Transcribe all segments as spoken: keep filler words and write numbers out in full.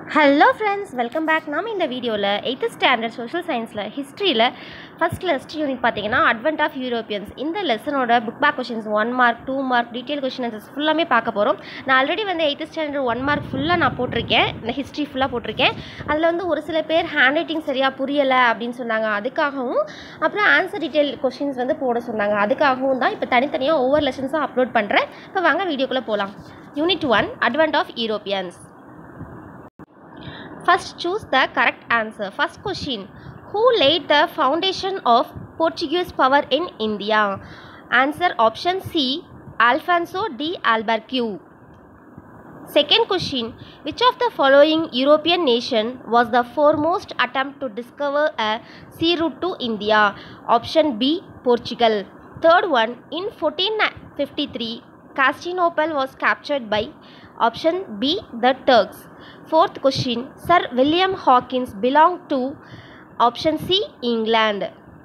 Hello friends, welcome back. நாம் இந்த வீடியோவில் எய்த் ஸ்டாண்டர்ட் சோஷியல் சயின்ஸில் ஹிஸ்ட்ரியில் ஃபஸ்ட் லெஸ்ட் யூனிட் பார்த்தீங்கன்னா அட்வென்ட் ஆஃப் யூரோப்பியன்ஸ் இந்த லெசனோட book back questions one mark two mark detail question answers ஃபுல்லாமே பார்க்க போகிறோம். நான் ஆல்ரெடி வந்து எய்த் ஸ்டாண்டர்ட் ஒன் மார்க் ஃபுல்லாக நான் போட்டிருக்கேன், இந்த ஹிஸ்ட்ரி ஃபுல்லாக போட்டிருக்கேன். அதில் வந்து ஒரு சில பேர் ஹேண்ட் ரைட்டிங் சரியாக புரியலை அப்படின்னு சொன்னாங்க, அதுக்காகவும் அப்புறம் ஆன்சர் டீட்டெயில் கொஷின்ஸ் வந்து போட சொன்னாங்க, அதுக்காகவும் தான் இப்போ தனித்தனியாக ஒவ்வொரு லெசன்ஸும் அப்லோட் பண்ணுறேன். இப்போ வாங்க வீடியோக்குள்ளே போகலாம். Unit one advent of Europeans. First choose the correct answer. First question, who laid the foundation of Portuguese power in India? Answer option C, Alfonso de Albuquerque. Second question, which of the following European nation was the foremost attempt to discover a sea route to India? Option B, Portugal. Third one, in fourteen fifty-three, Constantinople was captured by option B, the Turks. Fourth question, Sir William Hawkins belonged to option C, England.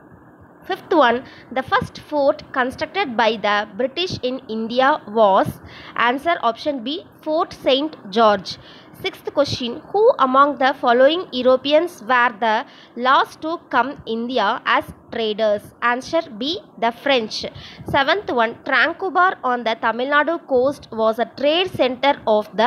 Fifth one, the first fort constructed by the British in India was answer option B, Fort Saint George. Sixth question, who among the following Europeans were the last to come India as traders? Answer B, the French. Seventh one, Tranquebar on the Tamil Nadu coast was a trade center of the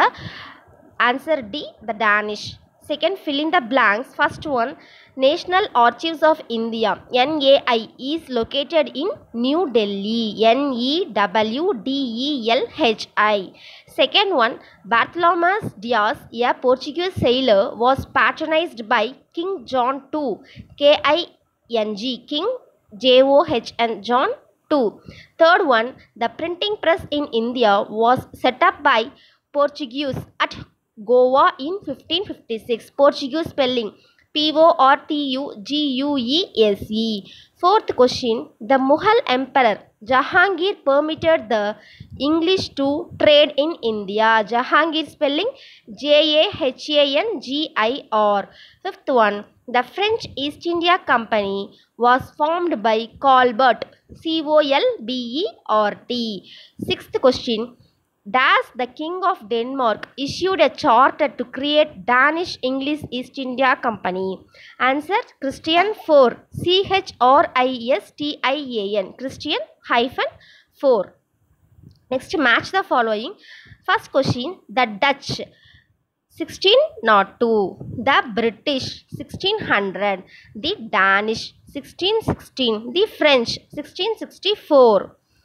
answer D, the Danish. Second, fill in the blanks. First one, National Archives of India N A I is located in New Delhi N E W D E L H I. Second one, Bartholomew Dias, a Portuguese sailor, was patronized by King John the Second K I N G King J O H N John the Second. Third one, the printing press in India was set up by Portuguese at Goa in fifteen fifty-six. Portuguese spelling P O R T U G U E S E. Fourth question, the Mughal Emperor Jahangir permitted the English to trade in India. Jahangir spelling J A H A N G I R. Fifth one, the French East India Company was formed by Colbert C O L B E R T. Sixth question, Dash the King of Denmark issued a charter to create Danish English East India Company. Answer Christian the fourth. C H R I S T I A N. Christian hyphen four. Next, match the following. First question, the Dutch sixteen oh two, the British sixteen hundred, the Danish sixteen sixteen, the French sixteen sixty-four.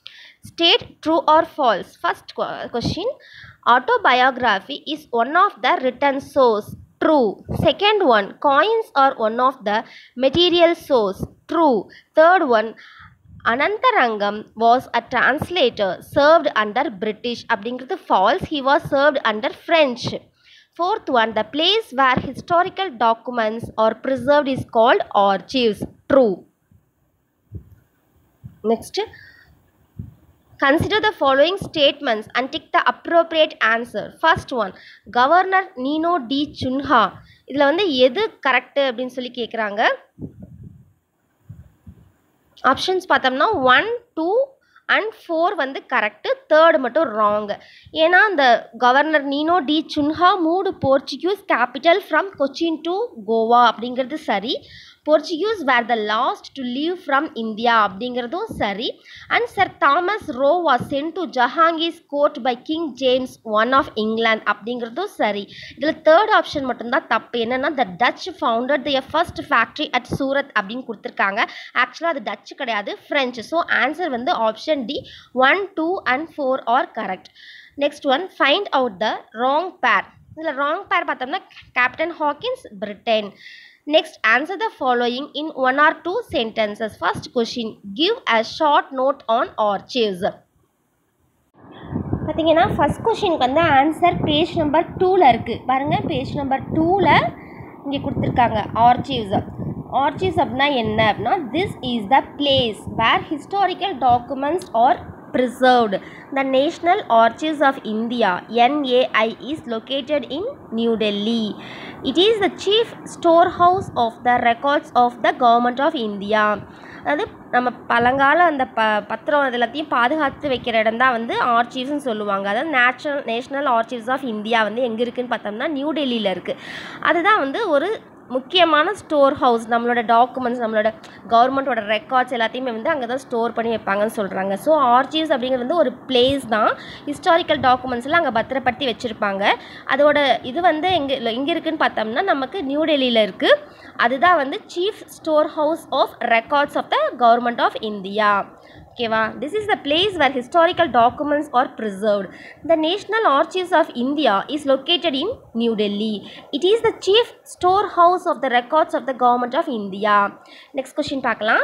State true or false. First question, autobiography is one of the written source. True. Second one, coins are one of the material source. True. Third one, Anantarangam was a translator served under British. அப்படிங்கிறது false. He was served under French. Fourth one, the place where historical documents are preserved is called archives. True. Next, consider the following statements and tick the appropriate answer. First one, Governor Nino D. Chunha. இதில் வந்து எது correct அப்படின்னு சொல்லி கேட்குறாங்க. Options பார்த்தோம்னா one two and four வந்து correct, third மட்டும் wrong. ஏன்னா அந்த governor Nino da Cunha moved Portuguese capital from Cochin to Goa அப்படிங்கிறது சரி. Portuguese were the last to leave from India அப்படிங்கிறதும் சரி. And sir Thomas Roe was sent to Jahangir's court by king James one of England அப்படிங்கிறதும் சரி. இதில் third option மட்டும்தான் தப்பு. என்னென்னா the Dutch founded the first factory at Surat அப்படின்னு கொடுத்துருக்காங்க. ஆக்சுவலாக அது டச்சு கிடையாது, ஃப்ரெஞ்சு. ஸோ ஆன்சர் வந்து option D, one two and four are correct. Next one, find out the wrong pair. இதில் ராங் பேர் பார்த்தோம்னா captain Hawkins, Britain. Next, answer the following in one or two sentences. First question, give a short note on archives. பார்த்தீங்கன்னா first கொஷினுக்கு வந்து answer page number டூவில் இருக்குது. பாருங்கள், page number டூவில் இங்கே கொடுத்துருக்காங்க ஆர்ச்சிவ்ஸ். ஆர்ச்சிவ்ஸ் அப்படின்னா என்ன அப்படின்னா, this is the place where historical documents are preserved? The National Archives of India N A I is located in New Delhi. It is the chief storehouse of the records of the Government of India. அதாவது நம்ம பழங்கால அந்த ப பத்திரம் அது எல்லாத்தையும் பாதுகாத்து வைக்கிற இடம் தான் வந்து ஆர்ச்சீவ்ஸ்னு சொல்லுவாங்க. அதாவது national national archives of India வந்து எங்கே இருக்குதுன்னு பார்த்தோம்னா நியூ டெல்லியில் இருக்குது. அதுதான் வந்து ஒரு முக்கியமான ஸ்டோர் ஹவுஸ். நம்மளோட டாக்குமெண்ட்ஸ், நம்மளோட கவர்மெண்ட்டோட ரெக்கார்ட்ஸ் எல்லாத்தையுமே வந்து அங்கே தான் ஸ்டோர் பண்ணி வைப்பாங்கன்னு சொல்கிறாங்க. ஸோ ஆர்ச்சீவ்ஸ் அப்படிங்கிறது வந்து ஒரு பிளேஸ் தான். ஹிஸ்டாரிக்கல் டாக்குமெண்ட்ஸ்லாம் அங்கே பத்திரப்படுத்தி வச்சுருப்பாங்க. அதோட இது வந்து எங்கே எங்கே இருக்குதுன்னு பார்த்தோம்னா நமக்கு நியூ டெல்லியில் இருக்குது. அதுதான் வந்து chief store house of records of the government of India. ஓகேவா? This is the place where historical documents are preserved. The national archives of India is located in New Delhi. It is the chief store house of the records of the government of India. Next question பார்க்கலாம்.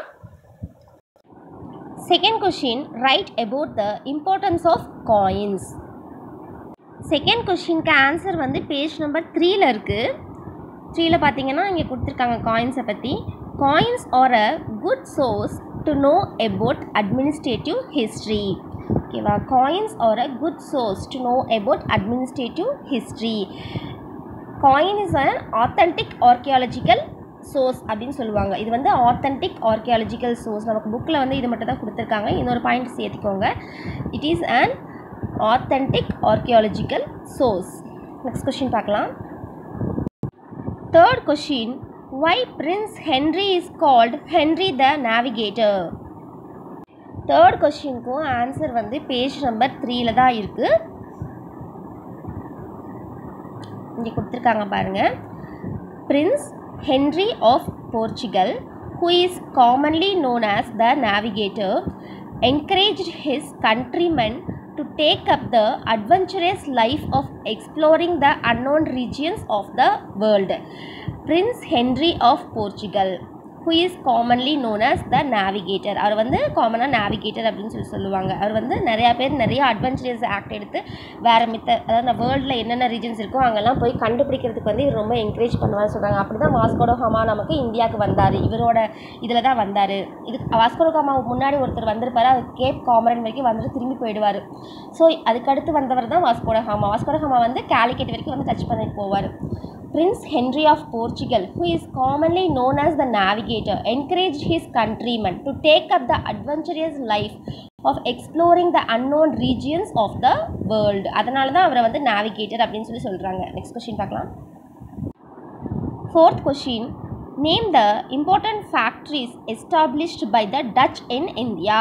Second question, write about the importance of coins. Second கொஸ்டினுக்கு answer வந்து page number த்ரீல இருக்குது. த்ரீல பார்த்தீங்கன்னா இங்கே கொடுத்துருக்காங்க காயின்ஸை பற்றி. Coins are a good source to know about administrative history. ஓகேவா? Coins are a good source to know about administrative history. Coin is an authentic archaeological source அப்படின்னு சொல்லுவாங்க. இது வந்து ஆத்தென்டிக் ஆர்கியாலஜிக்கல் சோர்ஸ். நமக்கு புக்கில் வந்து இது மட்டும் தான் கொடுத்துருக்காங்க. இன்னொரு பாயிண்ட் சேர்த்துக்கோங்க. It is an authentic archaeological source. Next question பார்க்கலாம். Third question, why Prince Henry is called Henry the Navigator? Third questionக்கு ஆன்சர் வந்து பேஜ் நம்பர் த்ரீல தான் இருக்குது. இங்கே கொடுத்துருக்காங்க பாருங்கள். Prince Henry of Portugal, who is commonly known as the Navigator, encouraged his countrymen to take up the adventurous life of exploring the unknown regions of the world. Prince Henry of Portugal, who is commonly known as the Navigator. அவர் வந்து காமனாக navigator அப்படின்னு சொல்லி சொல்லுவாங்க. அவர் வந்து நிறையா பேர் நிறைய adventurous act எடுத்து வேறு மித்த அதாவது அந்த வேர்ல்டில் என்னென்ன ரீஜன்ஸ் இருக்கோ அங்கெல்லாம் போய் கண்டுபிடிக்கிறதுக்கு வந்து இவர் ரொம்ப என்கரேஜ் பண்ணுவார்னு சொல்கிறாங்க. அப்படி தான் வாஸ்கோ ட காமா நமக்கு இந்தியாவுக்கு வந்தார். இவரோட இதில் தான் வந்தார். இது வாஸ்கோ ட காமாவுக்கு முன்னாடி ஒருத்தர் வந்திருப்பார். அவர் கேப் காமரன் வரைக்கும் வந்துட்டு திரும்பி போயிடுவார். ஸோ அதுக்கடுத்து வந்தவர் தான் Vasco da gamma. Vasco da Gama வந்து கேலிக்கட் வரைக்கும் வந்து டச் பண்ணிட்டு போவார். Prince Henry of Portugal, who is commonly known as the Navigator, encouraged his countrymen to take up the adventurous life of exploring the unknown regions of the world. அதனால தான் அவரை வந்து navigator அப்படின்னு சொல்லி சொல்கிறாங்க. நெக்ஸ்ட் கொஸ்டின் பார்க்கலாம். Fourth question, name the important factories established by the Dutch in India.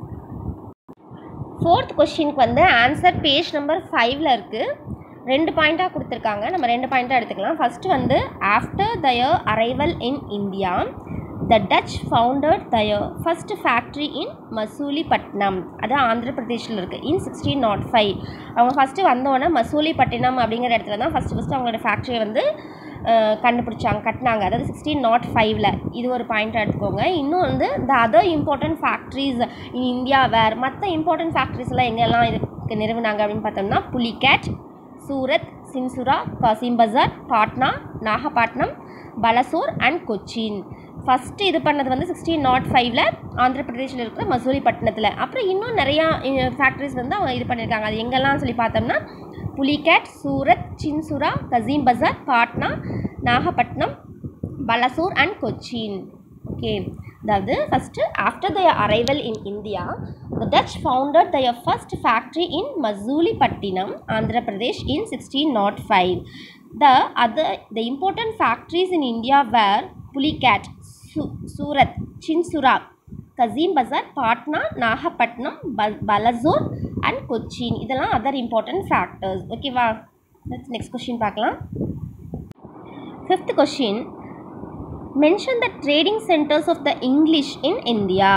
Fourth கொஸ்டினுக்கு வந்து ஆன்சர் பேஜ் நம்பர் ஃபைவ்ல இருக்குது. ரெண்டு பாயிண்ட்டாக கொடுத்துருக்காங்க. நம்ம ரெண்டு பாயிண்ட்டாக எடுத்துக்கலாம். ஃபஸ்ட்டு வந்து after their arrival in India the Dutch founded their first factory in Masulipatnam. அது ஆந்திர பிரதேஷில் இருக்குது. இன் சிக்ஸ்டீன் நாட் ஃபைவ் அவங்க ஃபஸ்ட்டு வந்தோடனே மசூலிப்பட்டினம் அப்படிங்கிற இடத்துல தான் ஃபஸ்ட்டு ஃபஸ்ட்டு அவங்களோட ஃபேக்ட்ரியை வந்து கண்டுபிடிச்சாங்க, கட்டினாங்க. அதாவது சிக்ஸ்டீன் நாட் ஃபைவ்ல. இது ஒரு பாயிண்ட்டாக எடுத்துக்கோங்க. இன்னும் வந்து the other important factories in India where மற்ற இம்பார்ட்டன்ட் ஃபேக்ட்ரிஸ்லாம் எங்கெல்லாம் இதுக்கு நிறுவனாங்க அப்படின்னு பார்த்தோம்னா புலிகேட், சூரத், சின்சுரா, காசிம் பஜார், பாட்னா, நாகப்பட்டினம், பலசோர் அண்ட் கொச்சின். ஃபஸ்ட்டு இது பண்ணது வந்து சிக்ஸ்டீன் நாட் ஃபைவ்ல ஆந்திர பிரதேஷில் இருக்கிற மசூலிப்பட்டினத்தில். அப்புறம் இன்னும் நிறையா ஃபேக்ட்ரிஸ் வந்து அவங்க இது பண்ணியிருக்காங்க. அது எங்கெல்லாம் சொல்லி பார்த்தோம்னா புலிகேட், சூரத், சின்சுரா, கசீம் பஜார், பாட்னா, நாகப்பட்டினம், பலசோர் அண்ட் கொச்சின். ஓகே, அதாவது first after their arrival in India the Dutch founded their first factory in Mazulipattinam, Andhra Pradesh in sixteen oh five. The other the important factories in India were Pulicat, Su- Surat, Chinsura, Kazim Bazar, Patna, Nagapattinam, Balasore and Cochin. இதெல்லாம் other important factors. Okay வா? Let's next question பார்க்கலாம். Fifth question, mention the trading centers of the English in India.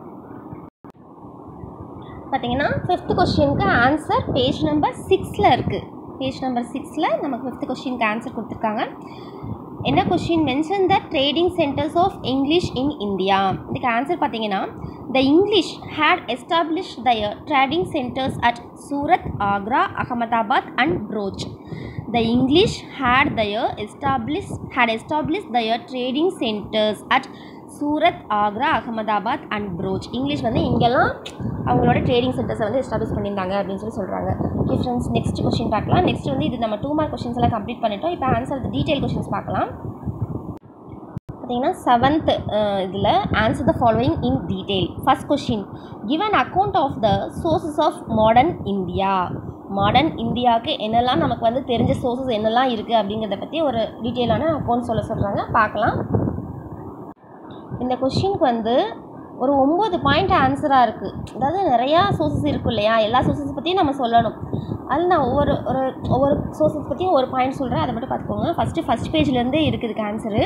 பார்த்தீங்கன்னா fifth கொஸ்டினுக்கு answer page number சிக்ஸில் இருக்குது. Page number சிக்ஸில் நமக்கு fifth கொஸ்டினுக்கு ஆன்சர் கொடுத்துருக்காங்க. என்ன question? Mention the trading centres of English in India. இதுக்கு ஆன்சர் பார்த்தீங்கன்னா the English had established their trading centres at Surat, Agra, Ahmedabad and Broach. The English had their established had established their trading centers at Surat, Agra, Ahmedabad and Broach. English வந்து இங்கெல்லாம் அவங்களோட trading சென்டர்ஸை வந்து establish பண்ணியிருந்தாங்க அப்படின்னு சொல்லி சொல்கிறாங்க. ஓகே ஃப்ரெண்ட்ஸ், நெக்ஸ்ட் கொஸ்டின் பார்க்கலாம். நெக்ஸ்ட் வந்து இது நம்ம டூ மார்க் கொஸ்டின்ஸ் எல்லாம் கம்ப்ளீட் பண்ணிட்டோம். இப்போ ஆன்சர் டீட்டெயில் கொஸ்டின்ஸ் பார்க்கலாம். பார்த்தீங்கன்னா செவன்த் இதில் answer the following in detail. First question, give an account of the sources of modern India. Modern இந்தியாவுக்கு என்னெல்லாம் நமக்கு வந்து தெரிஞ்ச சோர்சஸ் என்னெல்லாம் இருக்குது அப்படிங்கிறத பற்றி ஒரு டீட்டெயிலான அக்கௌண்ட் சொல்ல சொல்கிறாங்க, பார்க்கலாம். இந்த கொஸ்டினுக்கு வந்து ஒரு ஒம்பது பாயிண்ட் ஆன்சராக இருக்குது. அதாவது நிறையா சோர்சஸ் இருக்கும் இல்லையா, எல்லா சோர்சஸ் பற்றியும் நம்ம சொல்லணும். அதில் நான் ஒவ்வொரு ஒரு ஒவ்வொரு சோர்சஸ் பற்றியும் ஒரு பாயிண்ட் சொல்கிறேன், அதை மட்டும் பார்த்துக்கோங்க. ஃபஸ்ட்டு ஃபஸ்ட் பேஜ்லேருந்தே இருக்குதுக்கு answer.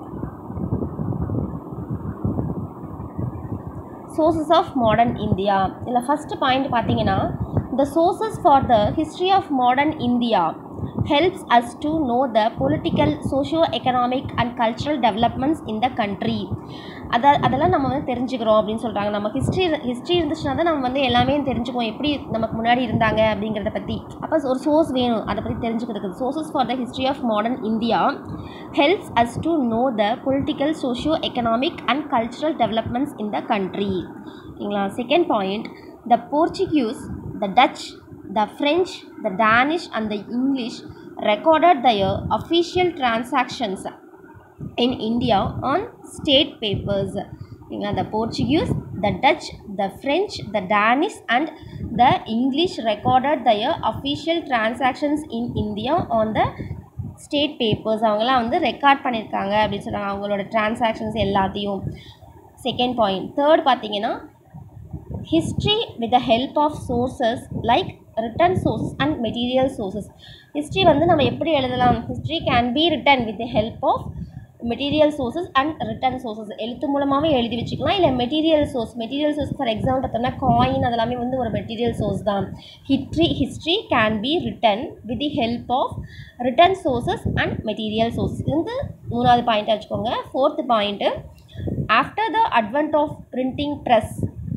sources of modern India. இதில் ஃபஸ்ட்டு பாயிண்ட் பார்த்தீங்கன்னா, the sources for the history of modern India helps us to know the political, socio-economic and cultural developments in the country. அதை அதெல்லாம் நம்ம வந்து தெரிஞ்சுக்கிறோம் அப்படின்னு சொல்கிறாங்க. நம்ம ஹிஸ்ட்ரி ஹிஸ்ட்ரி இருந்துச்சுன்னா தான் நம்ம வந்து எல்லாமே தெரிஞ்சுக்குவோம், எப்படி நமக்கு முன்னாடி இருந்தாங்க அப்படிங்கிறத பற்றி. அப்போ ஒரு சோர்ஸ் வேணும் அதை பற்றி தெரிஞ்சுக்கிறதுக்கு. Sources for the history of modern India helps us to know the political, socio-economic and cultural developments in the country. ஓகேங்களா. Second point, the Portuguese, the Dutch, the French, the Danish and the English recorded their official transactions in India on state papers. The Portuguese, the Dutch, the French, the Danish and the English recorded their official transactions in India on the state papers. அவங்களாம் வந்து record பண்ணியிருக்காங்க அப்படின்னு சொல்கிறாங்க, அவங்களோட transactions எல்லாத்தையும். Second point. Third பார்த்தீங்கன்னா, history with the help of sources like written sources and material sources. History வந்து நம்ம எப்படி எழுதலாம்? History can be written with the help of material sources and written sources. எழுத்து மூலமாகவே எழுதி வச்சுக்கலாம், இல்லை material source. Material source for example பார்த்தோம்னா காயின், அதெல்லாமே வந்து ஒரு மெட்டீரியல் சோர்ஸ் தான். History history can be written with the help of written sources and material source. இது வந்து மூணாவது பாயிண்ட்டாக வச்சுக்கோங்க. Fourth point, after the advent of printing press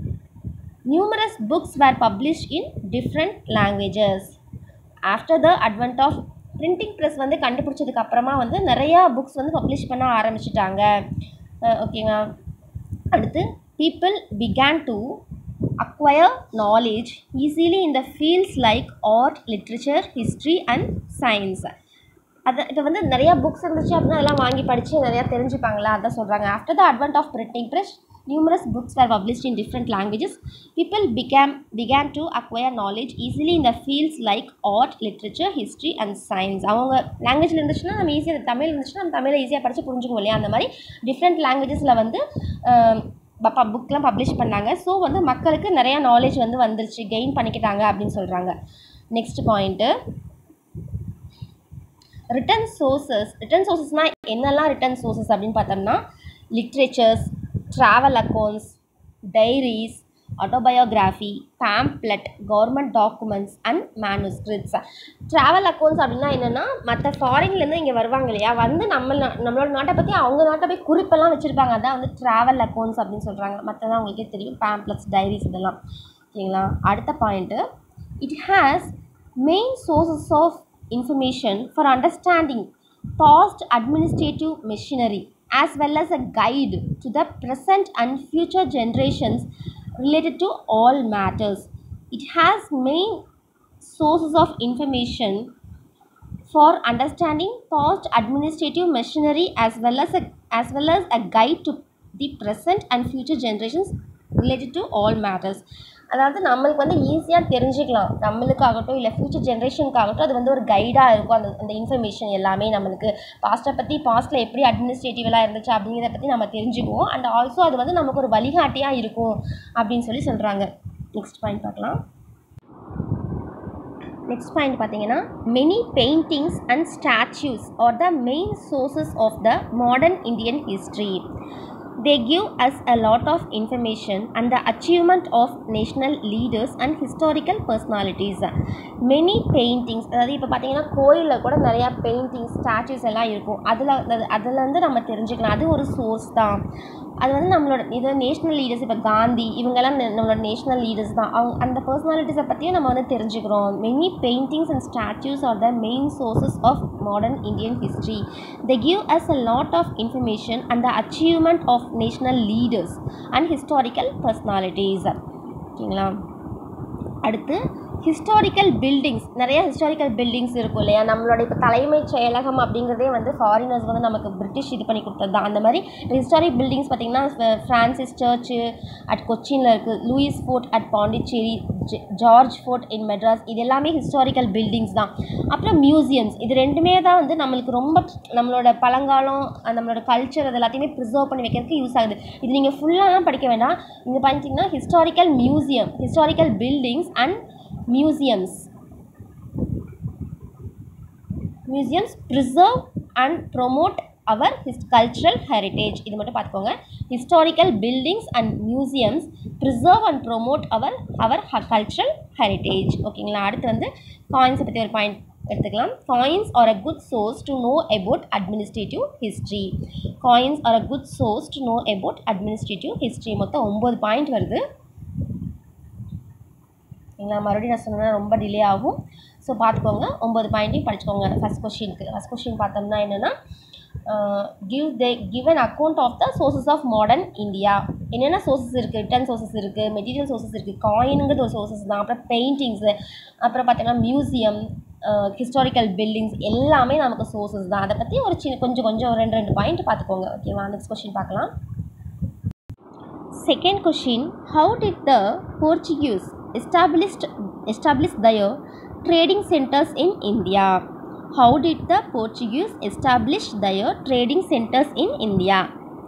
numerous books were published in different languages. After the advent of printing press வந்து கண்டுபிடிச்சதுக்கு அப்புறமா வந்து நிறையா புக்ஸ் வந்து பப்ளிஷ் பண்ண ஆரம்பிச்சிட்டாங்க. ஓகேங்களா. அடுத்து, people began to acquire knowledge easily in the fields like art, literature, history and science. அதை இப்போ வந்து நிறையா புக்ஸ் இருந்துச்சு அப்படின்னா அதெல்லாம் வாங்கி படித்து நிறையா தெரிஞ்சுப்பாங்களா, அதான் சொல்கிறாங்க. After the advent of printing press numerous books were published in different languages. People became began to acquire knowledge easily in the fields like art, literature, history and science. அவங்க லாங்குவேஜில் இருந்துச்சுன்னா நம்ம ஈஸியாக, தமிழ் இருந்துச்சுன்னா நம்ம தமிழை ஈஸியாக படித்து புரிஞ்சுக்குவோம் இல்லையா, அந்த மாதிரி டிஃப்ரெண்ட் லாங்குவேஜஸில் வந்து புக்கெலாம் பப்ளிஷ் பண்ணாங்க. ஸோ வந்து மக்களுக்கு நிறையா நாலேஜ் வந்து வந்துருச்சு, கெயின் பண்ணிக்கிட்டாங்க அப்படின்னு சொல்கிறாங்க. Next point, written sources. Written சோர்சஸ்னால் என்னெல்லாம் ரிட்டன் சோர்சஸ் அப்படின்னு பார்த்தோம்னா, literatures, travel accounts, diaries, autobiography, pamphlet, government documents and manuscripts. travel accounts அப்படின்னா என்னென்னா, மற்ற ஃபாரின்லேருந்து இங்கே வருவாங்க இல்லையா, வந்து நம்ம நம்மளோட நாட்டை பற்றி அவங்க நாட்டை போய் குறிப்பெல்லாம் வச்சுருப்பாங்க, அதான் வந்து travel accounts அப்படின்னு சொல்கிறாங்க. மற்றதான் உங்களுக்கே தெரியும், pamphlets, diaries இதெல்லாம். ஓகேங்களா. அடுத்த point, it has main sources of information for understanding past administrative machinery as well as a guide to the present and future generations related to all matters. It has main sources of information for understanding past administrative machinery as well as a, as well as a guide to the present and future generations related to all matters. அதாவது நம்மளுக்கு வந்து ஈஸியாக தெரிஞ்சுக்கலாம், நம்மளுக்காகட்டும் இல்லை future ஜென்ரேஷனுக்காகட்டும் அது வந்து ஒரு கைடாக இருக்கும். அந்த அந்த இன்ஃபர்மேஷன் எல்லாமே நம்மளுக்கு பாஸ்ட்டை பற்றி, பாஸ்ட்டில் எப்படி அட்மினிஸ்ட்ரேட்டிவெலாம் இருந்துச்சு அப்படிங்கிறத பற்றி நம்ம தெரிஞ்சுக்குவோம். அண்ட் ஆல்சோ அது வந்து நமக்கு ஒரு வழிகாட்டியாக இருக்கும் அப்படின்னு சொல்லி சொல்கிறாங்க. நெக்ஸ்ட் பாயிண்ட் பார்க்கலாம். நெக்ஸ்ட் பாயிண்ட் பார்த்தீங்கன்னா, many paintings and statues are the main sources of the modern Indian history. They give us a lot of information and the achievement of national leaders and historical personalities. Many paintings, அதாவது இப்போ பார்த்தீங்கன்னா கோயிலில் கூட நிறையா paintings, statues எல்லாம் இருக்கும். அதில் அதில் வந்து நம்ம தெரிஞ்சுக்கலாம், அது ஒரு சோர்ஸ் தான். அது வந்து நம்மளோட இது நேஷ்னல் லீடர்ஸ், இப்போ காந்தி இவங்கெல்லாம் நம்மளோட நேஷ்னல் லீடர்ஸ் தான். அவங்க அந்த பர்சனாலிட்டிஸை பற்றியும் நம்ம வந்து தெரிஞ்சுக்கிறோம். Many paintings and statues are the main sources of modern Indian history. They give us a lot of information and the achievement of national leaders and historical personalities. ஓகேங்களா. அடுத்து ஹிஸ்டாரிக்கல் பில்டிங்ஸ், நிறைய ஹிஸ்டாரிக்கல் பில்டிங்ஸ் இருக்கும் இல்லையா. நம்மளோட இப்போ தலைமைச் செயலகம் அப்படிங்கிறதே வந்து ஃபாரினர்ஸ் வந்து நமக்கு பிரிட்டிஷ் இது பண்ணி கொடுத்தது தான். அந்த மாதிரி ஹிஸ்டாரிக் பில்டிங்ஸ் பார்த்திங்கன்னா ஃப்ரான்சிஸ் சர்ச்சு அட் கொச்சினில் இருக்குது, Louis fort at Pondicherry, George fort in Madras, இது எல்லாமே ஹிஸ்டாரிக்கல் பில்டிங்ஸ் தான். அப்புறம் மியூசியம்ஸ், இது ரெண்டுமே தான் வந்து நம்மளுக்கு ரொம்ப நம்மளோட பழங்காலம் நம்மளோட கல்ச்சர் அது எல்லாத்தையுமே ப்ரிசர்வ் பண்ணி வைக்கிறதுக்கு யூஸ் ஆகுது. இது நீங்கள் ஃபுல்லாலாம் படிக்க வேண்டாம். இங்கே பார்த்தீங்கன்னா historical museum, historical buildings and museums museums preserve and promote our his cultural heritage. இது மட்டும் பார்த்துக்கோங்க. historical buildings and museums preserve and promote our our cultural heritage. ஓகேங்களா. அடுத்து வந்து coins பற்றி ஒரு பாயிண்ட் எடுத்துக்கலாம். coins are a good source to know about administrative history. coins are a good source to know about administrative history. மொத்தம் ஒம்பது point வருது. சரிங்களா. மறுபடியும் நான் சொன்னேன்னா ரொம்ப டிலே ஆகும். ஸோ பார்த்துக்கோங்க, ஒம்பது பாயிண்ட்டையும் படிச்சுக்கோங்க. ஃபஸ்ட் கொஸ்டினுக்கு ஃபஸ்ட் கொஸ்டின் பார்த்தோம்னா என்னென்னா give they give an account of the sources of modern India. என்னென்ன சோர்சஸ் இருக்குது, ரிட்டன் சோர்சஸ் இருக்குது, மெட்டீரியல் சோர்சஸ் இருக்குது, காயினுங்கிறது ஒரு சோர்சஸ் தான். அப்புறம் பெயிண்டிங்ஸு, அப்புறம் பார்த்தீங்கன்னா மியூசியம், ஹிஸ்டாரிக்கல் பில்டிங்ஸ் எல்லாமே நமக்கு சோர்சஸ் தான். அதை பற்றி ஒரு சின்ன கொஞ்சம் கொஞ்சம் ரெண்டு ரெண்டு பாயிண்ட் பார்த்துக்கோங்க. ஓகேவா. நெக்ஸ்ட் கொஸ்டின் பார்க்கலாம். Second question, how did the Portuguese established established their trading centers in India? How did the Portuguese establish their trading centers in India?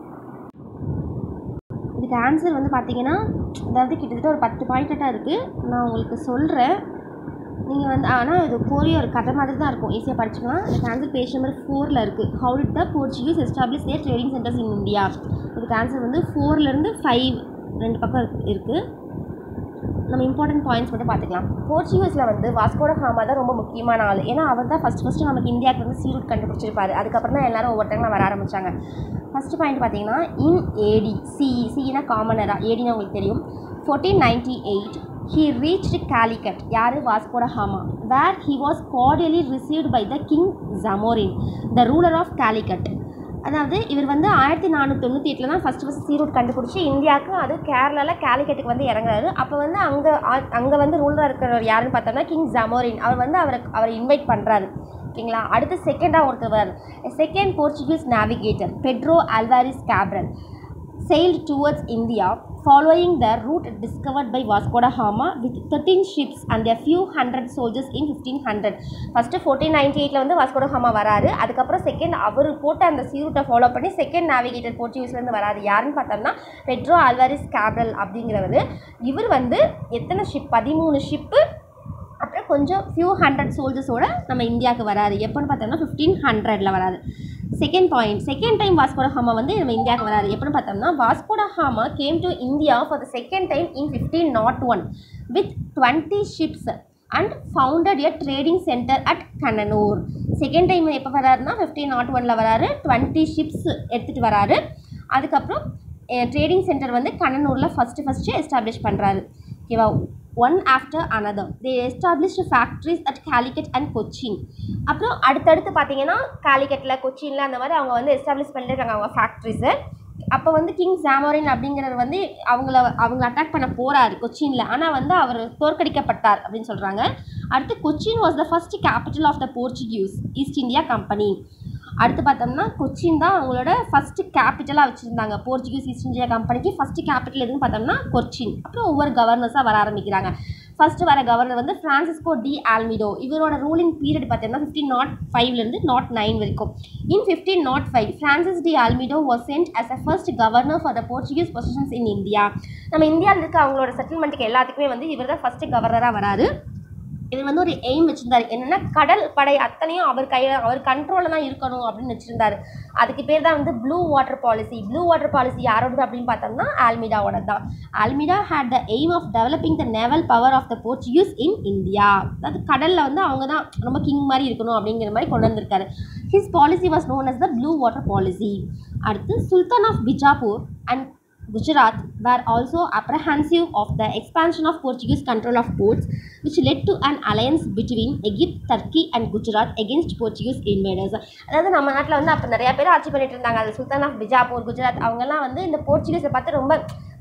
இதுக்கு ஆன்சர் வந்து பார்த்தீங்கன்னா, அதாவது கிட்டத்தட்ட ஒரு பத்து பாயிண்ட்டாக இருக்குது. நான் உங்களுக்கு சொல்கிறேன், நீங்கள் வந்து ஆனால் இது கோரிய ஒரு கதை மாதிரி தான் இருக்கும், ஈஸியாக படிச்சுக்கலாம். இதுக்கு ஆன்சர் பேஜ் நம்பர் ஃபோரில் இருக்குது. How did the Portuguese establish their trading centres in India. இதுக்கு ஆன்சர் வந்து ஃபோர்லேருந்து ஃபைவ் ரெண்டு பக்கம் இருக்குது. நம்ம இம்பார்ட்டன்ட் பாயிண்ட்ஸ் மட்டும் பார்த்துக்கலாம். போர்ச்சுகீஸில் வந்து வாஸ்கோட காமா தான் ரொம்ப முக்கியமான ஆள். ஏன்னா அவர் தான் ஃபஸ்ட் ஃபஸ்ட்டு நமக்கு இந்தியாவுக்கு வந்து சீ ரூட் கண்டுபிடிச்சிருப்பாரு. அதுக்கப்புறம் தான் எல்லோரும் ஒவ்வொருத்தங்களும் வர ஆரம்பித்தாங்க. ஃபஸ்ட்டு பாயிண்ட் பார்த்தீங்கன்னா, இன் ஏடி சி சினா காமனரா, ஏடினா உங்களுக்கு தெரியும். Fourteen ninety eight he reached Calicut, யாரு Vasco da Gama, where he was cordially received by the king Zamorin, the ruler of Calicut. அதாவது இவர் வந்து ஆயிரத்தி நானூற்றி தொண்ணூற்றி எட்டில் தான் ஃபஸ்ட்டு ஃபஸ்ட் சீ ரூட் கண்டுபிடிச்சி இந்தியாவுக்கு, அது கேரளாவில் கேலிக்கட்டுக்கு வந்து இறங்குறாரு. அப்போ வந்து அங்கே அங்கே வந்து ரூலராக இருக்கிறவர் யாருன்னு பார்த்தோம்னா கிங் ஜமோரின். அவர் வந்து அவரை அவரை இன்வைட் பண்ணுறாரு. ஓகேங்களா. அடுத்து செகண்டாக ஒருத்தவர், second Portuguese navigator Pedro Alvares Cabral sailed towards India following the route discovered by Vasco da Gama with thirteen ships and a few hundred soldiers in fifteen hundred. First fourteen ninety-eight ல வந்து Vasco da gamma வராரு. அதுக்கப்புறம் second அவர் போட்ட அந்த சீ ரூட்டை follow பண்ணி second navigator போர்ச்சுகீஸ்லேருந்து வராரு. யாருன்னு பார்த்தோம்னா பெட்ரோ அல்வாரிஸ் கேப்ரல் அப்படிங்கிறவர். இவர் வந்து எத்தனை ஷிப், பதிமூணு ஷிப்பு, அப்புறம் கொஞ்சம் ஃபியூ ஹண்ட்ரட் சோல்ஜர்ஸோட நம்ம இந்தியாவுக்கு வராரு. எப்போன்னு பார்த்தோம்னா ஃபிஃப்டீன் ஹண்ட்ரட்ல வராரு. Second point, second time Vasco da Gama வந்து நம்ம இந்தியாவுக்கு வராரு. எப்போன்னு பார்த்தோம்னா Vasco da Gama came to India for the second time in fifteen nought one with twenty ships and founded a trading centre at Cannanore. Second time எப்போ வராருன்னா fifteen nought ஒனில் வராரு, டுவெண்ட்டி ஷிப்ஸ் எடுத்துகிட்டு வராரு. அதுக்கப்புறம் ட்ரேடிங் சென்டர் வந்து கண்ணனூரில் first first establish பண்ணுறாரு. ஓகேவா. One after another they established factories at Calicut and Cochin. அப்புறம் அடுத்தடுத்து பார்த்தீங்கன்னா கேலிக்கட்டில் கொச்சினில் அந்த மாதிரி அவங்க வந்து எஸ்டாப்ளிஷ் பண்ணியிருக்காங்க அவங்க ஃபேக்ட்ரிஸை. அப்போ வந்து கிங் ஜாமோரின் அப்படிங்கிறவர் வந்து அவங்கள அவங்கள அட்டாக் பண்ண போகிறாரு கொச்சினில். ஆனால் வந்து அவர் தோற்கடிக்கப்பட்டார் அப்படின்னு சொல்கிறாங்க. அடுத்து Cochin was the first capital of the Portuguese East India company. அடுத்து பார்த்தோம்னா கொச்சின் தான் அவங்களோட ஃபஸ்ட்டு கேபிட்டலாக வச்சுருந்தாங்க. போர்ச்சுகீஸ் ஈஸ்ட் இந்தியா கம்பெனிக்கு ஃபஸ்ட்டு கேபிட்டல் எதுன்னு பார்த்தோம்னா கொச்சின். அப்புறம் ஒவ்வொரு கவர்னர்ஸாக வர ஆரம்பிக்கிறாங்க. ஃபஸ்ட்டு வர கவர்னர் வந்து ஃப்ரான்சிஸ்கோ டி ஆல்மிடோ. இவரோட ரூலிங் பீரியட் பார்த்தோம்னா ஃபிஃப்டீன் நாட் ஃபைவ்லேருந்து நாட் நைன் வரைக்கும். In fifteen nought five Francis de Almeida was sent as a first governor for the Portuguese positions in India. நம்ம இந்தியாவில் இருக்க அவங்களோட செட்டில்மெண்ட்டுக்கு எல்லாத்துக்குமே வந்து இவர் தான் ஃபஸ்ட்டு கவர்னராக வராரு. இது வந்து ஒரு எய்ம் வச்சுருந்தாரு, என்னென்னா கடல் படை அத்தனையும் அவர் கையில் அவர் கண்ட்ரோலில் தான் இருக்கணும் அப்படின்னு வச்சுருந்தாரு. அதுக்கு பேர் தான் வந்து blue water policy. Blue water policy யாரோடது அப்படின்னு பார்த்தோம்னா ஆல்மிடாவோட தான். Almeida had the aim of developing the naval power of the Portuguese in India. அதாவது கடலில் வந்து அவங்க தான் ரொம்ப கிங் மாதிரி இருக்கணும் அப்படிங்கிற மாதிரி கொண்டு வந்திருக்காரு. His policy was known as the blue water policy. அடுத்து sultan of Bijapur and Gujarat were also apprehensive of the expansion of Portuguese control of ports, which led to an alliance between Egypt, Turkey and Gujarat against Portuguese invaders. அதாவது நம்ம நாட்டில் வந்து அப்போ நிறையா பேர் ஆட்சி பண்ணிட்டு இருந்தாங்க. அது சுல்தான் ஆஃப் பிஜாப்பூர், குஜராத் அவங்கெல்லாம் வந்து இந்த போர்ச்சுகீஸை பார்த்து ரொம்ப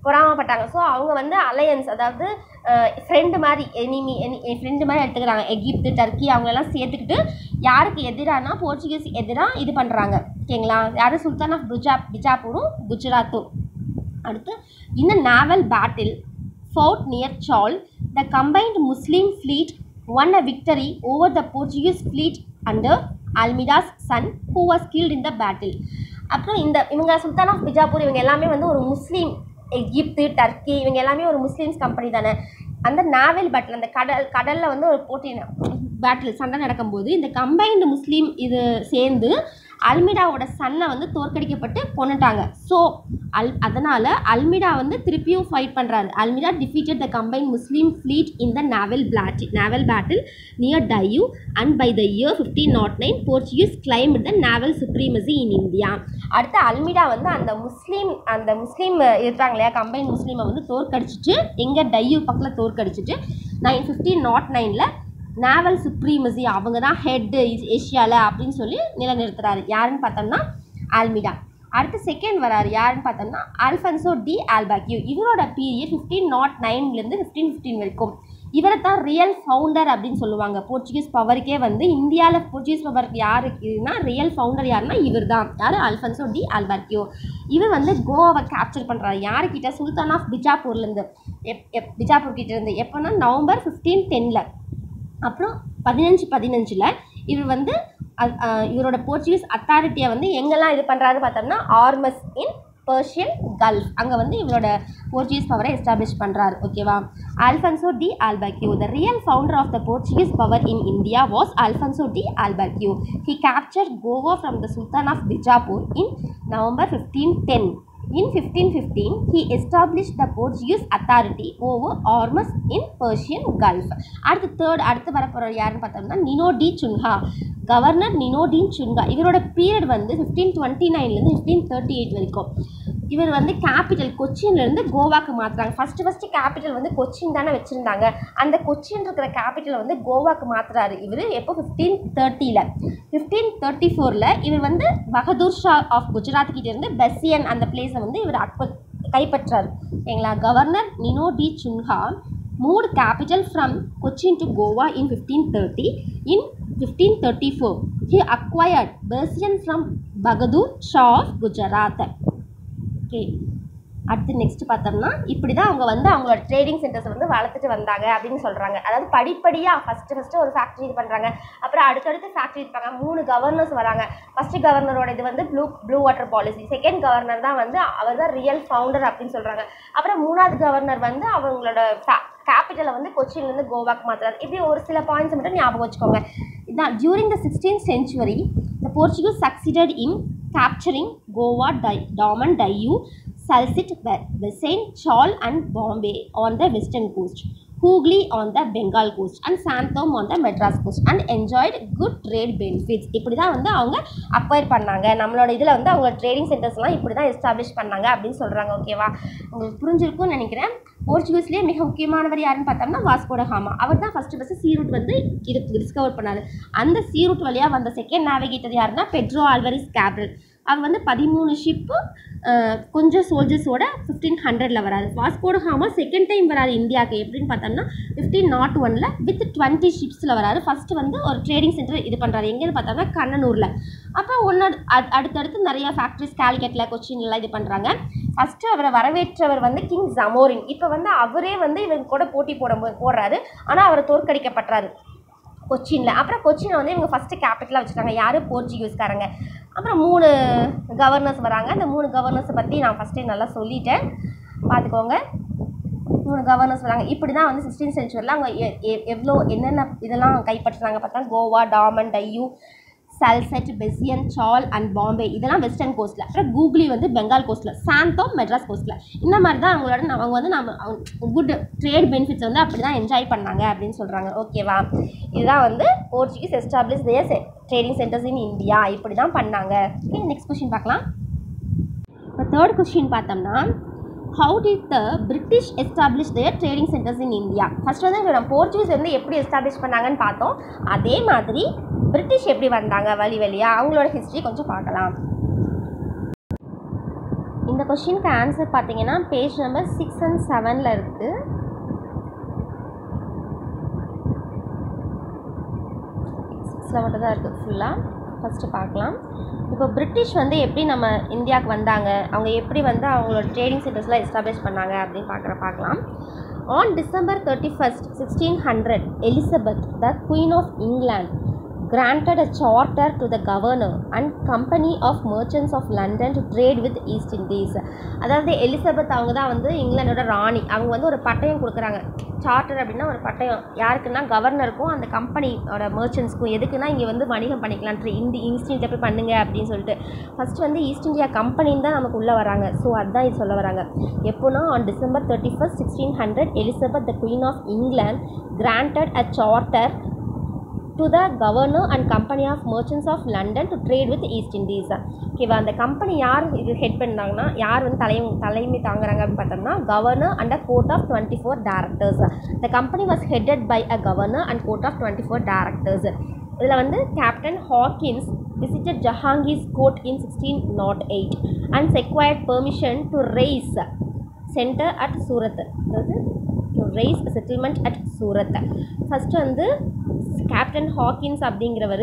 பொறாமப்பட்டாங்க. ஸோ அவங்க வந்து அலையன்ஸ், அதாவது ஃப்ரெண்டு மாதிரி, எனிமி எனி ஃப்ரெண்டு மாதிரி எடுத்துக்கிறாங்க. எகிப்து, டர்க்கி அவங்களெல்லாம் சேர்த்துக்கிட்டு யாருக்கு எதிரானா போர்ச்சுகீஸ் எதிராக இது பண்ணுறாங்க. ஓகேங்களா? யார்? சுல்தான் ஆஃப் புஜா பிஜாப்பூரும் குஜராத்தும். அடுத்து, இந்த naval battle fought near Chaul, the combined Muslim fleet won a victory over the Portuguese fleet under Almeida's son, who was killed in the battle. அப்புறம் இந்த இவங்க சுல்தான் ஆஃப் பிஜாப்பூர் இவங்க எல்லாமே வந்து ஒரு முஸ்லீம், எகிப்து, டர்க்கி இவங்க எல்லாமே ஒரு முஸ்லீம்ஸ் கம்பெனி தானே. அந்த நாவல் பேட்டில், அந்த கடல் கடலில் வந்து ஒரு போட்டி பேட்டில் சண்டை நடக்கும்போது இந்த கம்பைன்டு முஸ்லீம் இது சேர்ந்து அல்மிடாவோட சன்னை வந்து தோற்கடிக்கப்பட்டு கொண்டுட்டாங்க. ஸோ அல் அதனால் அல்மிடா வந்து திருப்பியும் ஃபைட் பண்ணுறாரு. Almeida defeated the combined Muslim fleet in the naval plot naval battle near Diu and by the year fifteen nought nine Portuguese claimed the naval supremacy in India. அடுத்து அல்மிடா வந்து அந்த முஸ்லீம் அந்த முஸ்லீம் இருப்பாங்க இல்லையா, கம்பைன்ட் முஸ்லீமை வந்து தோற்கடிச்சிட்டு எங்கே டையூ பக்கத்தில் தோற்கடிச்சிட்டு நைன் ஃபிஃப்டீன் நாட் நைனில் நாவல் சுப்ரீமசி அவங்க தான் ஹெட்டு ஏஷியாவில் அப்படின்னு சொல்லி நிலைநிறுத்துறாரு. யாருன்னு பார்த்தோம்னா ஆல்மிடா. அடுத்து செகண்ட் வராரு. யாருன்னு பார்த்தோம்னா அல்ஃபன்சோ டி ஆல்பாக்யூ. இவரோட பீரியட் ஃபிஃப்டீன் நாட் நைன்லேருந்து ஃபிஃப்டீன் ஃபிஃப்டீன் வரைக்கும். இவரை தான் ரியல் ஃபவுண்டர் அப்படின்னு சொல்லுவாங்க. போர்ச்சுகீஸ் பவருக்கே வந்து இந்தியாவில் போர்ச்சுகீஸ் பவருக்கு யார் இருக்குன்னா ரியல் ஃபவுண்டர் யாருன்னா இவர் தான். யார்? Alfonso de Albuquerque. இவர் வந்து கோவாவை கேப்சர் பண்ணுறாரு. யாருக்கிட்ட? சுல்தான் ஆஃப் பிஜாப்பூர்லேருந்து. எப் எப் பிஜாப்பூர் கிட்ட இருந்து எப்போன்னா நவம்பர் ஃபிஃப்டீன் டென்னில். அப்புறம் பதினஞ்சு பதினஞ்சில் இவர் வந்து இவரோட போர்ச்சுகீஸ் அத்தாரிட்டியை வந்து எங்கெல்லாம் இது பண்ணுறாரு பார்த்தோம்னா ஆர்மஸ் இன் பர்ஷியன் கல்ஃப், அங்கே வந்து இவரோட போர்ச்சுகீஸ் பவரை எஸ்டாப்ளிஷ் பண்ணுறாரு. ஓகேவா? Alfonso de Albuquerque. The real founder of the Portuguese power in India was Alfonso de Albuquerque. He captured Goa from the sultan of Bijapur in November fifteen ten. In fifteen fifteen, he established the Portuguese authority over Ormuz in Persian Gulf. அடுத்து third அடுத்து வரப்போகிற யாருன்னு பார்த்தோம்னா Nuno da Cunha. Governor Nuno da Cunha. இவரோட period வந்து fifteen twenty நைன்லேருந்து fifteen thirty eight வரைக்கும். இவர் வந்து கேபிட்டல் கொச்சின்லேருந்து கோவாக்கு மாற்றுறாங்க. ஃபஸ்ட்டு ஃபஸ்ட்டு கேபிட்டல் வந்து கொச்சின் தானே வச்சுருந்தாங்க. அந்த கொச்சின் இருக்கிற கேபிட்டலை வந்து கோவாக்கு மாற்றுறாரு இவர். எப்போ? ஃபிஃப்டீன் தேர்ட்டியில். ஃபிஃப்டீன் தேர்ட்டி ஃபோரில் இவர் வந்து பகதூர் ஷா ஆஃப் குஜராத் கிட்டே இருந்து பெசியன் அந்த பிளேஸை வந்து இவர் அட்ப கைப்பற்றாரு. ஓகேங்களா? Governor Nuno da Cunha moved capital from Cochin to Goa in fifteen thirty. In fifteen thirty-four, he acquired Persian from Bahadur Shah of Gujarat. Okay, அடுத்து நெக்ஸ்ட் பார்த்தோம்னா இப்படி தான் அவங்க வந்து அவங்களோட ட்ரேடிங் சென்டர்ஸை வந்து வளர்த்துட்டு வந்தாங்க அப்படின்னு சொல்கிறாங்க. அதாவது படிப்படியாக ஃபஸ்ட்டு ஃபஸ்ட்டு ஒரு ஃபேக்ட்ரி இது பண்ணுறாங்க. அப்புறம் அடுத்தடுத்து ஃபேக்ட்ரி இருப்பாங்க. மூணு கவர்னர்ஸ் வராங்க. ஃபஸ்ட்டு கவர்னரோட இது வந்து blue blue water policy. Second governor தான் வந்து அவர் தான் ரியல் ஃபவுண்டர் அப்படின்னு சொல்கிறாங்க. அப்புறம் மூணாவது கவர்னர் வந்து அவங்களோட கேபிட்டலை வந்து கொச்சின்லேருந்து கோவாக்கு மாற்றுறாரு. இப்படி ஒரு சில பாயிண்ட்ஸ் மட்டும் ஞாபகம் வச்சுக்கோங்க. இதுதான் during the sixteenth century the Portuguese succeeded in capturing Goa, Daman, Diu, Salsit, Besen, Chaul and Bombay on the western coast, Hooghly on the Bengal coast and Santhom on the Madras coast and enjoyed good trade benefits. இப்படி தான் வந்து அவங்க acquire பண்ணாங்க. நம்மளோட இதில் வந்து அவங்க trading சென்டர்ஸ்லாம் இப்படி தான் எஸ்டாப்ளிஷ் பண்ணாங்க அப்படின்னு சொல்கிறாங்க. ஓகேவா? உங்களுக்கு புரிஞ்சிருக்கும்னு நினைக்கிறேன். போர்ச்சுகீஸ்லேயே மிக முக்கியமானவர் யாருன்னு பார்த்தோம்னா வாஸ்கோ ட காமா. அவர் தான் ஃபஸ்ட்டு ஃபஸ்ட்டு சீ ரூட் வந்து இது டிஸ்கவர் பண்ணார். அந்த சீ ரூட் வழியாக வந்த செகண்ட் நேவிகேட்டர் யாருன்னா பெட்ரோ ஆல்வரிஸ் கேப்ரல். அவர் வந்து பதிமூணு ஷிப்பு கொஞ்சம் சோல்ஜர்ஸோட ஃபிஃப்டீன் ஹண்ட்ரடில் வராது. Vasco da gamma second time வராது இந்தியாவுக்கு. எப்படின்னு பார்த்தோம்னா ஃபிஃப்டீன் நாட் ஒனில் வித் டுவெண்ட்டி ஷிப்ஸில் வராரு. ஃபஸ்ட்டு வந்து ஒரு ட்ரேடிங் சென்டர் இது பண்ணுறாரு. எங்கேன்னு பார்த்தோம்னா கண்ணனூரில். அப்போ ஒன்று அடுத்தடுத்து நிறையா ஃபேக்ட்ரிஸ் கேலிக்கட்டில் கொச்சின்லாம் இது பண்ணுறாங்க. ஃபஸ்ட்டு அவரை வரவேற்றவர் வந்து கிங் ஜமோரின். இப்போ வந்து அவரே வந்து இவங்க கூட போட்டி போட போடுறாரு. ஆனால் அவர் தோற்கடிக்கப்பட்டாரு கொச்சினில். அப்புறம் கொச்சினை வந்து இவங்க ஃபஸ்ட்டு கேபிட்டலாக வச்சுருக்காங்க. யார்? போர்ச்சுகீஸ்காரங்க. அப்புறம் மூணு கவர்னர்ஸ் வராங்க. அந்த மூணு கவர்னர்ஸை பற்றி நான் ஃபஸ்ட்டே நல்லா சொல்லிட்டேன், பார்த்துக்கோங்க. மூணு கவர்னர்ஸ் வராங்க. இப்படி தான் வந்து சிக்ஸ்டீன் சென்ச்சுரியில் அவங்க எவ்வளோ என்னென்ன இதெல்லாம் கைப்பற்றுறாங்க பார்த்தா கோவா, டாமன், டையூ, சல்செட், பெசியன், சால் அண்ட் பாம்பே இதெல்லாம் வெஸ்டர்ன் கோஸ்ட்டில். அப்புறம் கூகுளி வந்து பெங்கால் கோஸ்ட்டில், சாந்தோம் மெட்ராஸ் கோஸ்ட்டில். இந்த மாதிரி தான் அவங்களோட அவங்க வந்து நம்ம குட் ட்ரேட் பெனிஃபிட்ஸ் வந்து அப்படி தான் என்ஜாய் பண்ணாங்க அப்படின்னு சொல்கிறாங்க. ஓகேவா? இதுதான் வந்து Portuguese establish their trading centres in India. இப்படி தான் பண்ணாங்க. ஓகே, நெக்ஸ்ட் கொஸ்டின் பார்க்கலாம். இப்போ தேர்ட் கொஸ்டின் பார்த்தோம்னா how did the British establish their trading centers in India? First வந்து நம்ம போர்ச்சுகீஸ் வந்து எப்படி எஸ்டாப்ளிஷ் பண்ணாங்கன்னு பார்த்தோம். அதே மாதிரி பிரிட்டிஷ் எப்படி வந்தாங்க வழி வழியாக அவங்களோட ஹிஸ்ட்ரி கொஞ்சம் பார்க்கலாம். இந்த கொஷினுக்கு ஆன்சர் பார்த்தீங்கன்னா பேஜ் நம்பர் சிக்ஸ் அண்ட் செவனில் இருக்குது. சிக்ஸில் மட்டும் தான் இருக்குது ஃபுல்லாக. ஃபஸ்ட்டு பார்க்கலாம். இப்போ பிரிட்டிஷ் வந்து எப்படி நம்ம இந்தியாவுக்கு வந்தாங்க, அவங்க எப்படி வந்து அவங்களோட ட்ரேடிங் சென்டர்ஸ்லாம் எஸ்டாப்ளிஷ் பண்ணாங்க அப்படின்னு பார்க்குற பார்க்கலாம். On December thirty-first, sixteen hundred, Elizabeth, the Queen of England, granted a charter to the governor and company of merchants of London to trade with East Indies. அதாவது எலிசபெத் அவங்க தான் வந்து இங்கிலாண்டோட ராணி. அவங்க வந்து ஒரு பட்டயம் கொடுக்குறாங்க. சார்ட்டர் அப்படின்னா ஒரு பட்டயம் யாருக்குன்னா கவர்னருக்கும் அந்த கம்பெனியோட மர்ச்சன்ட்ஸ்க்கும். எதுக்குன்னா இங்கே வந்து வணிகம் பண்ணிக்கலாம், இந்தி ஈஸ்ட் இந்தியா போய் பண்ணுங்க அப்படின்னு சொல்லிட்டு. ஃபஸ்ட்டு வந்து ஈஸ்ட் இந்தியா கம்பெனின்னு தான் நமக்கு உள்ளே வராங்க. ஸோ அதுதான் இது சொல்ல வராங்க. எப்போனா on December thirty first sixteen hundred Elizabeth the queen of England granted a charter to the governor and company of merchants of London to trade with East Indies. ஓகேவா, அந்த கம்பெனி யார் இது ஹெட் பண்ணாங்கன்னா, யார் வந்து தலை தலைமை தாங்குறாங்க அப்படின்னு பார்த்தோம்னா governor and a court of twenty four directors. The company was headed by a governor and court of twenty four directors. இதில் வந்து captain Hawkins visited Jahangir's court in sixteen oh eight and secured permission to raise center at Surat. அதாவது to raise a settlement at Surat. First வந்து captain Hawkins அப்படிங்கிறவர்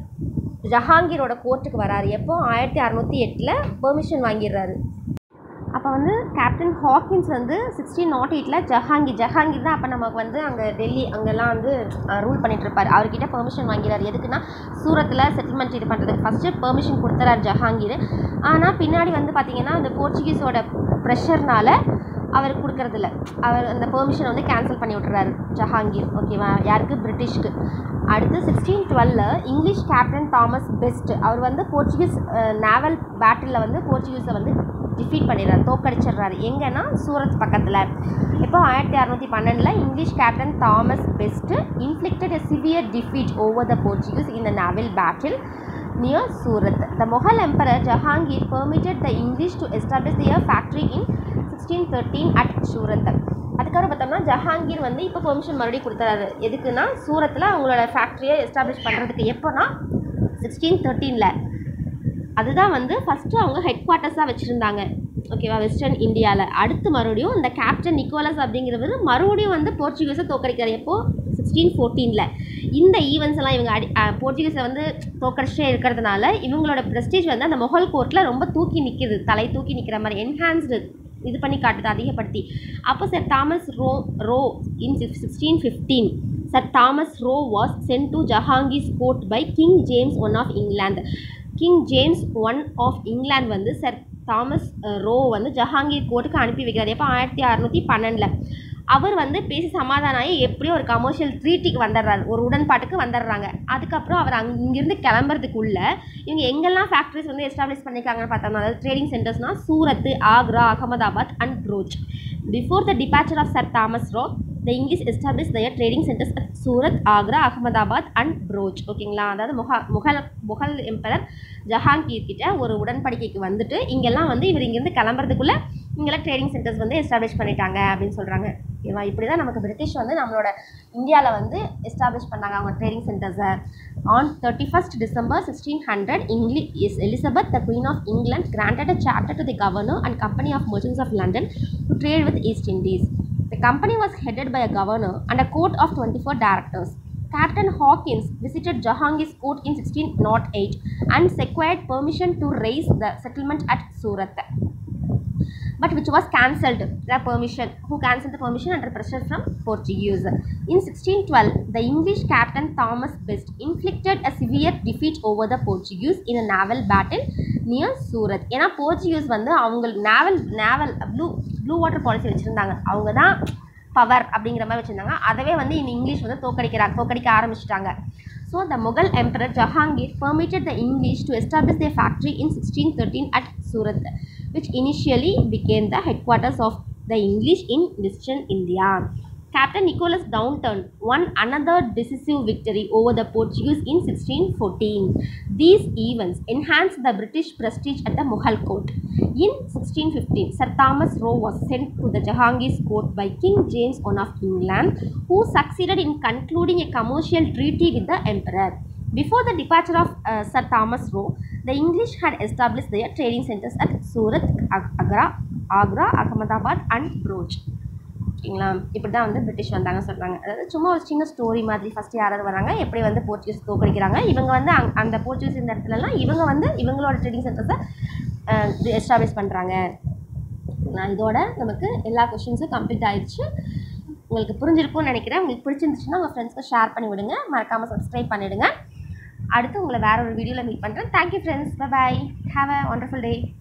ஜஹாங்கீரோட கோர்ட்டுக்கு வராரு. எப்போ ஆயிரத்தி அறநூற்றி எட்டில் பெர்மிஷன் வாங்கிடுறாரு. அப்போ வந்து கேப்டன் ஹாக்கின்ஸ் வந்து சிக்ஸ்டீன் நாட் எயிட்டில் ஜஹாங்கீர் ஜஹாங்கீர் தான் அப்போ நமக்கு வந்து அங்கே டெல்லி அங்கெல்லாம் வந்து ரூல் பண்ணிகிட்டு இருப்பார். அவர்கிட்ட பெர்மிஷன் வாங்கிறார். எதுக்குன்னா சூரத்தில் செட்டில்மெண்ட் இது பண்ணுறதுக்கு ஃபஸ்ட்டு பெர்மிஷன் கொடுத்துறாரு ஜஹாங்கீர். ஆனால் பின்னாடி வந்து பார்த்திங்கன்னா அந்த போர்ச்சுகீஸோட ப்ரெஷர்னால் அவர் கொடுக்கறதில்ல. அவர் அந்த பெர்மிஷனை வந்து கேன்சல் பண்ணி விட்டுறாரு ஜஹாங்கீர். ஓகேவா, யாருக்கு? பிரிட்டிஷ்க்கு. அடுத்து sixteen twelve English captain Thomas Best அவர் வந்து போர்ச்சுகீஸ் நேவல் பேட்டிலில் வந்து போர்ச்சுகீஸை வந்து டிஃபீட் பண்ணிடுறாரு, தோக்கடிச்சிடுறாரு. எங்கன்னா சூரத் பக்கத்தில். இப்போ ஆயிரத்தி அறநூற்றி பன்னெண்டில் English captain Thomas Best inflicted a severe defeat over the Portuguese in the naval battle near Surat. The Mughal Emperor Jahangir permitted the English to establish their factory in sixteen thirteen at Surat. அதுக்கப்புறம் பார்த்தோம்னா ஜஹாங்கீர் வந்து இப்போ permission மறுபடியும் கொடுத்துறாரு. எதுக்குன்னா சூரத்தில் அவங்களோட ஃபேக்ட்ரியை establish பண்ணுறதுக்கு. எப்போனா சிக்ஸ்டீன் தேர்ட்டீனில். அதுதான் வந்து ஃபஸ்ட்டு அவங்க ஹெட் குவார்ட்டர்ஸாக வச்சுருந்தாங்க. ஓகேவா, வெஸ்டர்ன் இந்தியாவில். அடுத்து மறுபடியும் இந்த கேப்டன் நிக்கோலஸ் அப்படிங்கிறவர் மறுபடியும் வந்து போர்ச்சுகீஸை தோக்கடிக்கிறார். எப்போது? சிக்ஸ்டீன் ஃபோர்டீனில். இந்த ஈவெண்ட்ஸ் எல்லாம் இவங்க அடி போர்ச்சுகீஸை வந்து தோக்கடிச்சே இருக்கிறதுனால இவங்களோட ப்ரெஸ்டீஜ் வந்து அந்த முகல் கோர்ட்டில் ரொம்ப தூக்கி நிற்கிது, தலை தூக்கி நிற்கிற மாதிரி என்ஹான்ஸ்டு இது பண்ணி காட்டுது, அதிகப்படுத்தி. அப்போ sir Thomas Roe Roe in sixteen fifteen sir Thomas Roe was sent to Jahangir's court by king James one of England. King James one of England வந்து சார் தாமஸ் ரோ வந்து ஜஹாங்கீர் கோர்ட்டுக்கு அனுப்பி வைக்கிறார். எப்போ? ஆயிரத்தி அறநூற்றி பன்னெண்டில். அவர் வந்து பேசி சமாதானம் ஆகி எப்படியோ ஒரு கமர்ஷியல் ட்ரீட்டிக்கு வந்துடுறாரு, ஒரு உடன்பாட்டுக்கு வந்துடுறாங்க. அதுக்கப்புறம் அவர் அங்கே இங்கேருந்து கிளம்புறதுக்குள்ள இவங்க எங்கெல்லாம் ஃபேக்ட்ரிஸ் வந்து எஸ்டாப்ளிஷ் பண்ணியிருக்காங்கன்னு பார்த்தோம்னா, அதாவது ட்ரேடிங் சென்டர்ஸ்னால் Surat, Agra, Ahmedabad and Broach. Before the departure of sir Thomas Roe the English established their trading centers at Surat, Agra, Ahmedabad and Broach. ஓகேங்களா, அதாவது முக முகல் முகல் எம்பரர் ஜஹாங்கீர் கிட்ட ஒரு உடன்படிக்கைக்கு வந்துட்டு இங்கெல்லாம் வந்து இவர் இங்கேருந்து கிளம்புறதுக்குள்ளே இங்கெல்லாம் ட்ரேடிங் சென்டர்ஸ் வந்து எஸ்டாப்ளிஷ் பண்ணிட்டாங்க அப்படின்னு சொல்கிறாங்க. ஓகேவா, இப்படி தான் நமக்கு பிரிட்டிஷ் வந்து நம்மளோட இந்தியாவில் வந்து எஸ்டாப்ளிஷ் பண்ணாங்க அவங்க ட்ரேடிங் சென்டர்ஸை. On thirty first December sixteen hundred English Elizabeth the queen of England granted a charter to the governor and company of merchants of London to trade with East Indies. The company was headed by a governor and a court of twenty-four directors. Captain Hawkins visited Jahangir's court in sixteen oh eight and secured permission to raise the settlement at Surat, but which was cancelled. The permission, who cancelled the permission under pressure from Portuguese. In sixteen twelve, the English captain Thomas Best inflicted a severe defeat over the Portuguese in a naval battle near Surat. ஏன்னா Portuguese வந்து அவங்க naval naval blue blue water policy வச்சுருந்தாங்க. அவங்க தான் power அப்படிங்கிற மாதிரி வச்சுருந்தாங்க. அதவே வந்து இந்த இங்கிலீஷ் வந்து தோக்கடிக்கிறாங்க தோக்கடிக்க ஆரம்பிச்சிட்டாங்க. So the Mughal emperor Jahangir permitted the English to establish their factory in sixteen thirteen at Surat, which initially became the headquarters of the English in Western India. Captain Nicholas Downton won another decisive victory over the Portuguese in sixteen fourteen. These events enhanced the British prestige at the Mughal court. In sixteen fifteen, Sir Thomas Roe was sent to the Jahangir's court by King James the First of England, who succeeded in concluding a commercial treaty with the emperor. Before the departure of uh, Sir Thomas Roe, The English had established their trading centers at Surat, Agra, Agra, Ahmedabad and Bhuj. ஓகேங்களா, இப்படி தான் வந்து British வந்தாங்க சொல்கிறாங்க. அதாவது சும்மா ஒரு சின்ன ஸ்டோரி மாதிரி ஃபஸ்ட்டு யாராவது வராங்க, எப்படி வந்து போர்ச்சுகீஸ் தோக்கடிக்கிறாங்க, இவங்க வந்து அங் அந்த போர்ச்சுகீஸ் இந்த இடத்துலலாம் இவங்க வந்து இவங்களோட ட்ரேடிங் சென்டர்ஸை எஸ்டாப்ளிஷ் பண்ணுறாங்க. நான் இதோட நமக்கு எல்லா கொஷின்ஸும் கம்ப்ளீட் ஆகிடுச்சு. உங்களுக்கு புரிஞ்சிருக்கும்னு நினைக்கிறேன். உங்களுக்கு பிடிச்சிருந்துச்சுன்னா உங்கள் ஃப்ரெண்ட்ஸ்க்கு ஷேர் பண்ணி விடுங்க. மறக்காமல் சப்ஸ்கிரைப் பண்ணிவிடுங்க. அடுத்து உங்களை வேறு ஒரு வீடியோவில் மீட் பண்ணுறேன். Thank you friends. Bye bye. Have a wonderful day.